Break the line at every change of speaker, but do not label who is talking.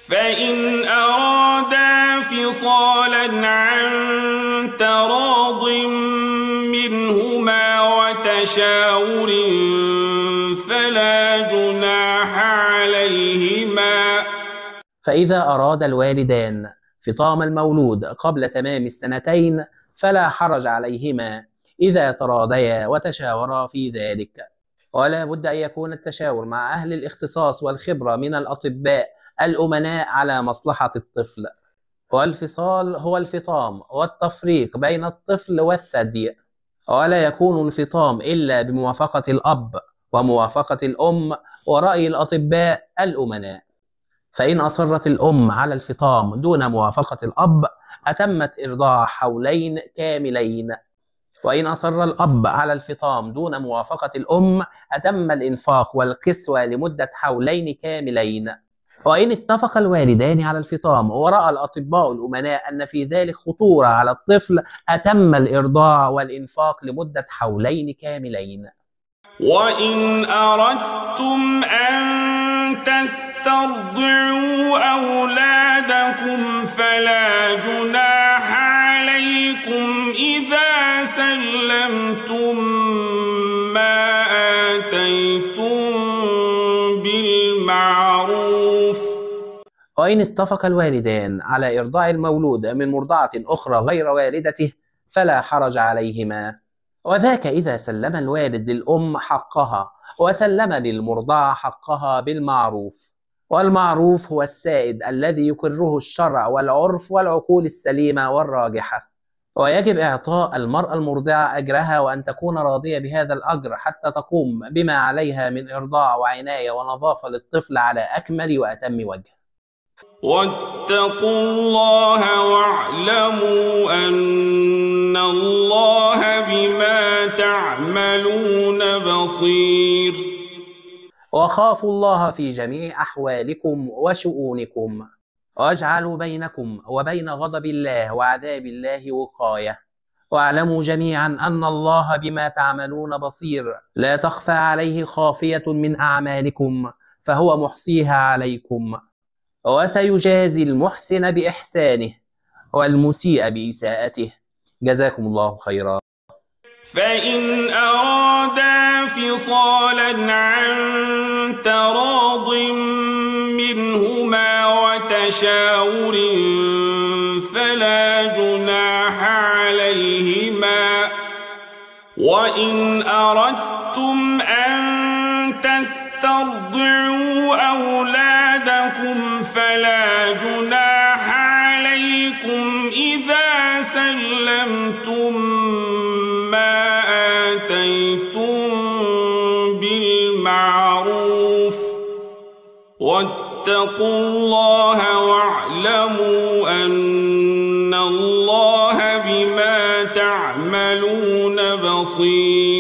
فإن أرادا فصالا عن تراض منهما وتشاور فلا جناح عليهما.
فإذا أراد الوالدان فطام المولود قبل تمام السنتين فلا حرج عليهما إذا تراضيا وتشاورا في ذلك، ولا بد أن يكون التشاور مع أهل الاختصاص والخبرة من الأطباء الأمناء على مصلحة الطفل. والفصال هو الفطام والتفريق بين الطفل والثدي، ولا يكون الفطام إلا بموافقة الأب وموافقة الأم ورأي الأطباء الأمناء. فإن أصرت الأم على الفطام دون موافقة الأب أتمت إرضاع حولين كاملين، وإن أصر الأب على الفطام دون موافقة الأم أتم الإنفاق والكسوة لمدة حولين كاملين. وإن اتفق الوالدان على الفطام ورأى الأطباء الأمناء أن في ذلك خطورة على الطفل أتم الإرضاع والإنفاق لمدة حولين كاملين.
وإن أردتم أن تسترضعوا أولادكم فلا جناح عليكم إذا سلمتم ما آتيتم بالمعروف.
وإن اتفق الوالدان على إرضاع المولود من مرضعة أخرى غير والدته فلا حرج عليهما، وذاك إذا سلم الوالد للأم حقها وسلم للمرضعة حقها بالمعروف. والمعروف هو السائد الذي يقره الشرع والعرف والعقول السليمة والراجحة، ويجب إعطاء المرأة المرضعة أجرها وأن تكون راضية بهذا الأجر حتى تقوم بما عليها من إرضاع وعناية ونظافة للطفل على أكمل وأتم وجه.
واتقوا الله واعلموا أن الله بما تعملون بصير.
وخافوا الله في جميع أحوالكم وشؤونكم، واجعلوا بينكم وبين غضب الله وعذاب الله وقاية، واعلموا جميعا أن الله بما تعملون بصير، لا تخفى عليه خافية من أعمالكم فهو محصيها عليكم، وسيجازي المحسن بإحسانه والمسيء بإساءته. جزاكم الله خيرا.
فإن أرادا فصالا عن تراض منهما وتشاور فلا جناح عليهما. وإن أردتم أن تسترضعوا أولادكم فلا جناح عليكم إذا سلمتم ما آتيتم بالمعروف. واتقوا الله واعلموا أن الله بما تعملون بصير.